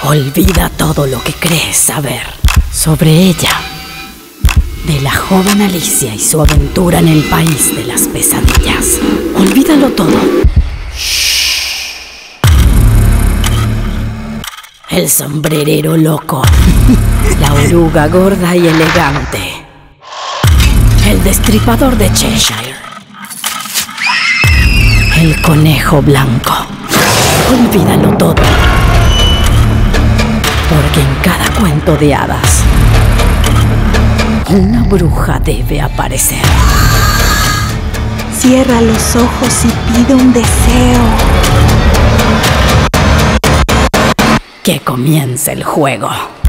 Olvida todo lo que crees saber sobre ella, de la joven Alicia y su aventura en el país de las pesadillas. Olvídalo todo. El sombrerero loco, la oruga gorda y elegante, el destripador de Cheshire, el conejo blanco. Olvídalo todo, porque en cada cuento de hadas una bruja debe aparecer. Cierra los ojos y pide un deseo. Que comience el juego.